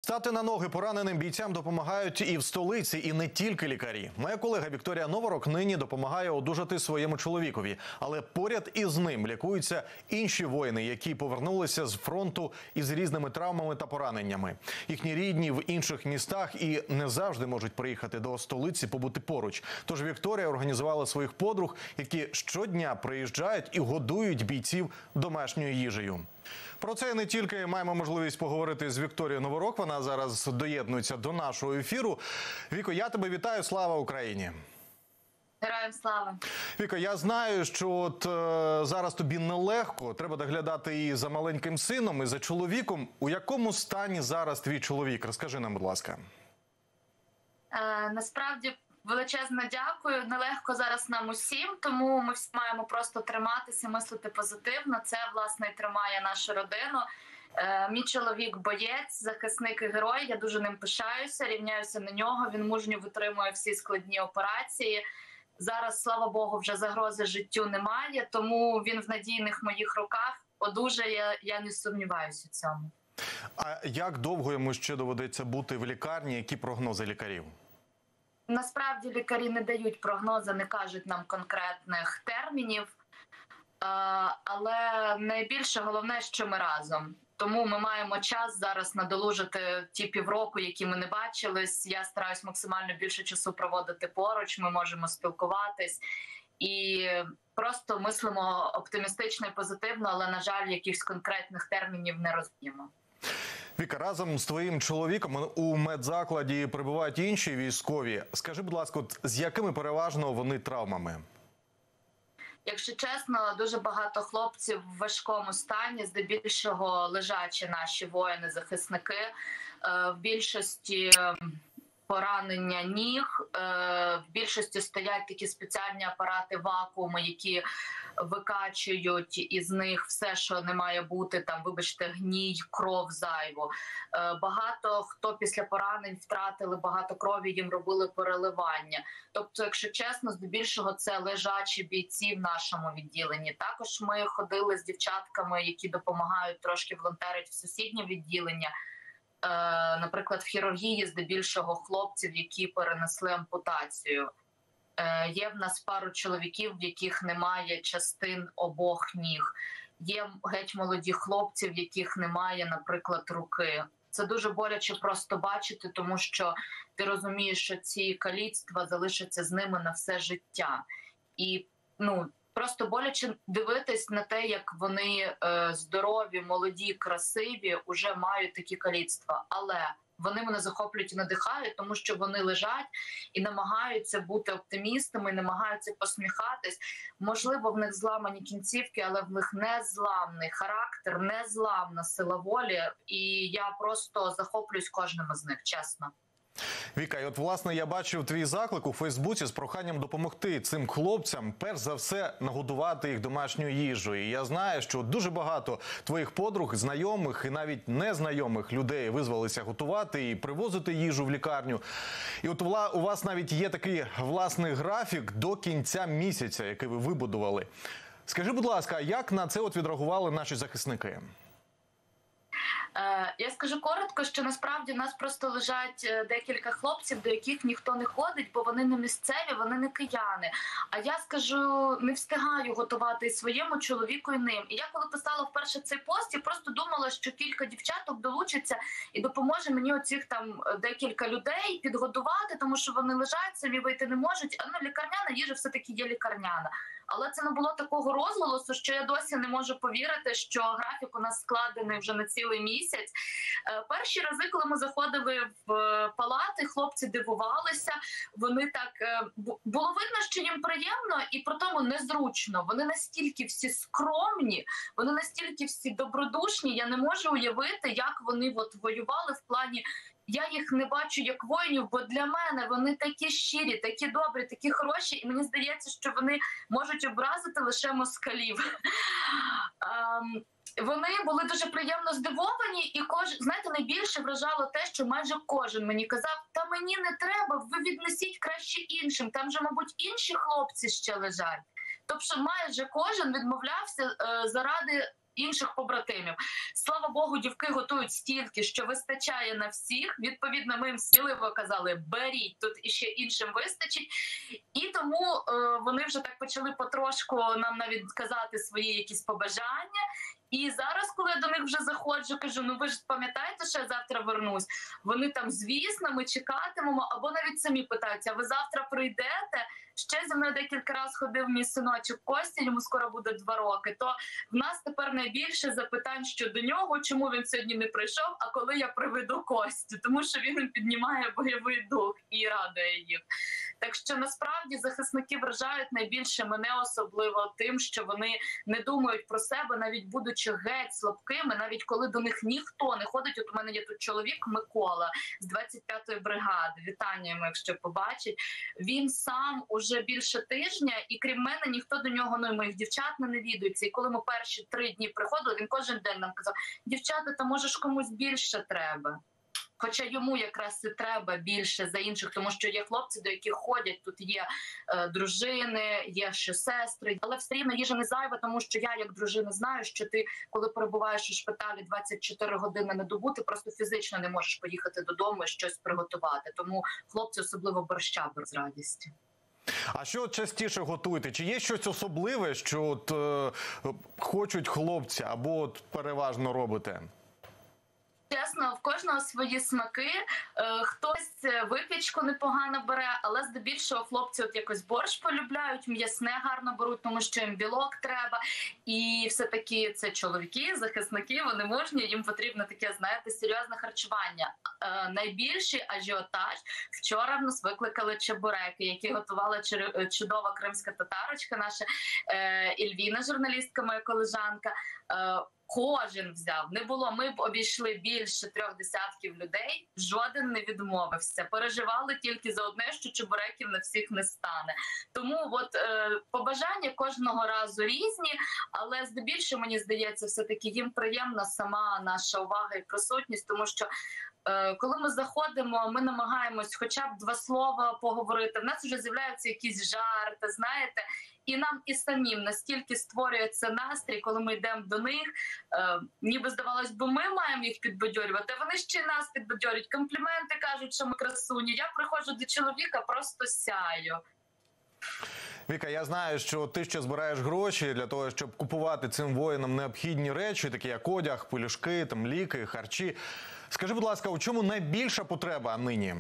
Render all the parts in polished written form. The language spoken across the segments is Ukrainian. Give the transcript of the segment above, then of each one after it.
Стати на ноги пораненим бійцям допомагають і в столиці, і не тільки лікарі. Моя колега Вікторія Новорок нині допомагає одужати своєму чоловікові. Але поряд із ним лікуються інші воїни, які повернулися з фронту із різними травмами та пораненнями. Їхні рідні в інших містах і не завжди можуть приїхати до столиці побути поруч. Тож Вікторія організувала своїх подруг, які щодня приїжджають і годують бійців домашньою їжею. Про це не тільки маємо можливість поговорити з Вікторією Новорок. Вона зараз доєднується до нашого ефіру. Віко, я тебе вітаю. Слава Україні! Героям слава! Віко, я знаю, що зараз тобі нелегко. Треба доглядати і за маленьким сином, і за чоловіком. У якому стані зараз твій чоловік? Розкажи нам, будь ласка. Насправді, величезне дякую. Нелегко зараз нам усім, тому ми всі маємо просто триматися, мислити позитивно. Це, власне, і тримає нашу родину. Мій чоловік – боєць, захисник і герой. Я дуже ним пишаюся, рівняюся на нього. Він мужньо витримує всі складні операції. Зараз, слава Богу, вже загрози життю немає, тому він в надійних моїх руках. Одужає, я не сумніваюся у цьому. А як довго йому ще доведеться бути в лікарні? Які прогнози лікарів? Насправді лікарі не дають прогнози, не кажуть нам конкретних термінів, але найбільше головне, що ми разом. Тому ми маємо час зараз надолужити ті півроку, які ми не бачились. Я стараюсь максимально більше часу проводити поруч, ми можемо спілкуватись і просто мислимо оптимістично і позитивно, але, на жаль, якихось конкретних термінів не розуміємо. Віка, разом з твоїм чоловіком у медзакладі перебувають інші військові. Скажи, будь ласка, з якими переважно вони травмами? Якщо чесно, дуже багато хлопців в важкому стані, здебільшого лежачі наші воїни-захисники. В більшості поранення ніг, в більшості стоять такі спеціальні апарати вакууми, які викачують із них все, що не має бути, там, вибачте, гній, кров зайву. Багато хто після поранень втратили багато крові, їм робили переливання. Тобто, якщо чесно, здебільшого це лежачі бійці в нашому відділенні. Також ми ходили з дівчатками, які допомагають трошки волонтерить в сусіднє відділення. Наприклад, в хірургії здебільшого хлопців, які перенесли ампутацію. Є в нас пару чоловіків, в яких немає частин обох ніг. Є геть молоді хлопці, в яких немає, наприклад, руки. Це дуже боляче просто бачити, тому що ти розумієш, що ці каліцтва залишаться з ними на все життя. І, просто боляче дивитись на те, як вони здорові, молоді, красиві, уже мають такі каліцтва. Але вони мене захоплюють і надихають, тому що вони лежать і намагаються бути оптимістами, намагаються посміхатись. Можливо, в них зламані кінцівки, але в них незламний характер, незламна сила волі. І я просто захоплююсь кожним із них, чесно. Віка, і власне, я бачив твій заклик у Фейсбуці з проханням допомогти цим хлопцям, перш за все, нагодувати їх домашньою їжею. І я знаю, що дуже багато твоїх подруг, знайомих і навіть незнайомих людей визвалися готувати і привозити їжу в лікарню. І у вас навіть є такий власний графік до кінця місяця, який ви вибудували. Скажи, будь ласка, як на це відреагували наші захисники? Я скажу коротко, що насправді в нас просто лежать декілька хлопців, до яких ніхто не ходить, бо вони не місцеві, вони не кияни. А я скажу, не встигаю готувати і своєму чоловіку, і ним. І я коли писала вперше цей пост, я просто думала, що кілька дівчаток долучаться і допоможе мені оцих там декілька людей підготувати, тому що вони лежать, самі вийти не можуть. А лікарняна їжа все-таки є лікарняна. Але це не було такого розголосу, що я досі не можу повірити, що графік у нас складений вже на цілий місяць. Перші рази, коли ми заходили в палати, хлопці дивувалися. Вони так... Було видно, що їм приємно і при тому незручно. Вони настільки всі скромні, вони настільки всі добродушні. Я не можу уявити, як вони воювали в плані... Я їх не бачу як воїнів, бо для мене вони такі щирі, такі добрі, такі хороші, і мені здається, що вони можуть образити лише москалів. Вони були дуже приємно здивовані, і знаєте, найбільше вражало те, що майже кожен мені казав: та мені не треба, ви віднесіть краще іншим, там же, мабуть, інші хлопці ще лежать. Тобто майже кожен відмовлявся заради інших побратимів. Слава Богу, дівки готують стільки, що вистачає на всіх. Відповідно, ми їм сміливо казали, беріть, тут іще іншим вистачить. І тому вони вже так почали потрошку нам навіть казати свої якісь побажання. І зараз, коли я до них вже заходжу, кажу, ну ви ж пам'ятаєте, що я завтра вернусь? Вони там, звісно, ми чекатимемо, або навіть самі питаються, а ви завтра прийдете? Ще зі мною декілька разів ходив мій синочок Костя, йому скоро буде 2 роки, то в нас тепер найбільше запитань щодо нього, чому він сьогодні не прийшов, а коли я приведу Костю, тому що він піднімає бойовий дух і радує їх. Так що насправді захисники вражають найбільше мене особливо тим, що вони не думають про себе, навіть будучи геть слабкими, навіть коли до них ніхто не ходить. От у мене є тут чоловік Микола з 25-ї бригади, вітання йому, якщо побачить. Він сам уже більше тижня, і крім мене, ніхто до нього, ну і моїх дівчат не навідується. І коли ми перші 3 дні приходили, він кожен день нам казав, дівчата, та може ж комусь більше треба. Хоча йому якраз і треба більше за інших, тому що є хлопці, до яких ходять, тут є дружини, є ще сестри. Але все рівно їжа не зайва, тому що я, як дружина, знаю, що ти, коли перебуваєш у шпиталі 24 години на добу, ти просто фізично не можеш поїхати додому і щось приготувати. Тому хлопці особливо борща без радості. А що частіше готуєте? Чи є щось особливе, що от, хочуть хлопці, або от переважно робите? Чесно, в кожного свої смаки. Хтось випічку непогано бере, але здебільшого хлопці от якось борщ полюбляють, м'ясне гарно беруть, тому що їм білок треба. І все-таки це чоловіки, захисники, вони мужні, їм потрібно таке, знаєте, серйозне харчування. Найбільший ажіотаж вчора в нас викликали чебуреки, які готувала чудова кримська татарочка, наша Ільвіна, журналістка, моя колежанка. Кожен взяв. Не було. Ми б обійшли більше 3 десятків людей. Жоден не відмовився. Переживали тільки за одне, що чебуреків на всіх не стане. Тому от побажання кожного разу різні, але здебільшого, мені здається, все-таки їм приємна сама наша увага і присутність, тому що коли ми заходимо, ми намагаємось хоча б 2 слова поговорити. В нас вже з'являються якісь жарти, знаєте, і нам і самим настільки створюється настрій, коли ми йдемо до них, ніби здавалось би, ми маємо їх підбадьорювати, а вони ще нас підбадьорюють, компліменти кажуть, що ми красуні. Я приходжу до чоловіка, просто сяю. Віка, я знаю, що ти ще збираєш гроші для того, щоб купувати цим воїнам необхідні речі, такі як одяг, пелюшки, там, ліки, харчі. Скажи, будь ласка, у чому найбільша потреба нині?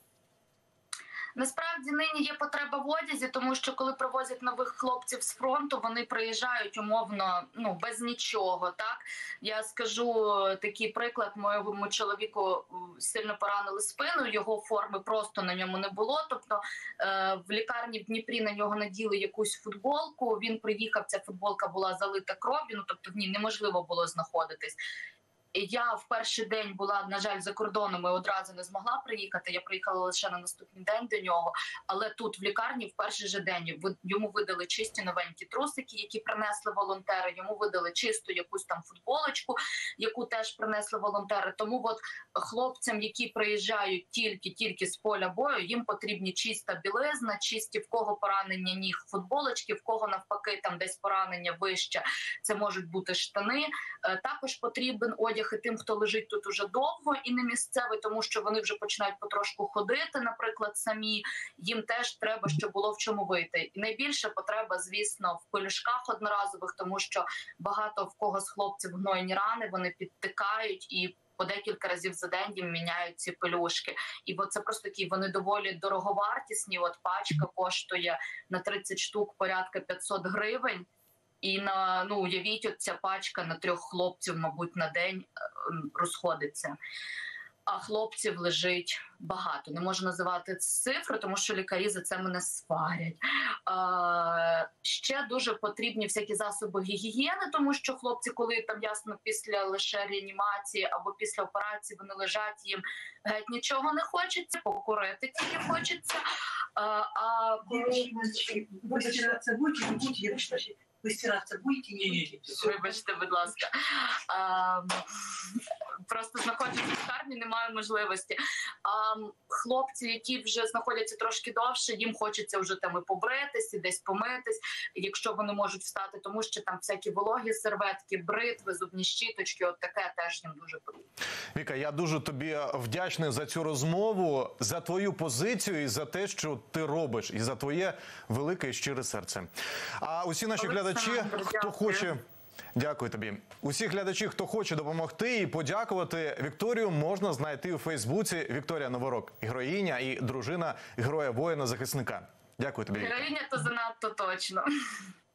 Насправді нині є потреба в одязі, тому що коли привозять нових хлопців з фронту, вони приїжджають умовно, ну, без нічого, так? Я скажу такий приклад, моєму чоловіку сильно поранили спину, його форми просто на ньому не було, тобто в лікарні в Дніпрі на нього наділи якусь футболку, він приїхав, ця футболка була залита кров'ю, ну, тобто в ній неможливо було знаходитись. Я в перший день була, на жаль, за кордоном і одразу не змогла приїхати. Я приїхала лише на наступний день до нього. Але тут, в лікарні, в перший же день йому видали чисті новенькі трусики, які принесли волонтери. Йому видали чисту якусь там футболочку, яку теж принесли волонтери. Тому от хлопцям, які приїжджають тільки з поля бою, їм потрібні чиста білизна, чисті, в кого поранення ніг, футболочки, в кого навпаки там десь поранення вище, це можуть бути штани. Також потрібен одяг і тим, хто лежить тут уже довго і не місцевий, тому що вони вже починають потрошку ходити, наприклад, самі. Їм теж треба, щоб було в чому вийти. І найбільша потреба, звісно, в пелюшках одноразових, тому що багато в кого з хлопців гнойні рани, вони підтикають і по декілька разів за день їм міняють ці пелюшки. І от це просто такі, вони доволі дороговартісні. От пачка коштує на 30 штук порядка 500 гривень. І на, ну, уявіть, от ця пачка на 3 хлопців, мабуть, на день розходиться. А хлопців лежить багато. Не можу називати цифри, тому що лікарі за це мене сварять. Ще дуже потрібні всякі засоби гігієни, тому що хлопці, коли там, ясно, після лише реанімації або після операції вони лежать, їм геть нічого не хочеться, покурити тільки хочеться. Ви стиратися будете? Ви стиратися будете? Вибачте, будь ласка. просто знаходжусь в лікарні, немає можливості. А хлопці, які вже знаходяться трошки довше, їм хочеться вже там і побритись, і десь помитись, якщо вони можуть встати, тому що там всякі вологі серветки, бритви, зубні щіточки, от таке теж їм дуже потрібно. Віка, я дуже тобі вдячний за цю розмову, за твою позицію і за те, що ти робиш, і за твоє велике і щире серце. А усі наші глядачі, хто хоче... Дякую тобі. Усі глядачі, хто хоче допомогти і подякувати Вікторію, можна знайти у Фейсбуці. Вікторія Новорок, героїня і дружина героя-воїна-захисника. Дякую тобі, Віка. Героїня то занадто точно.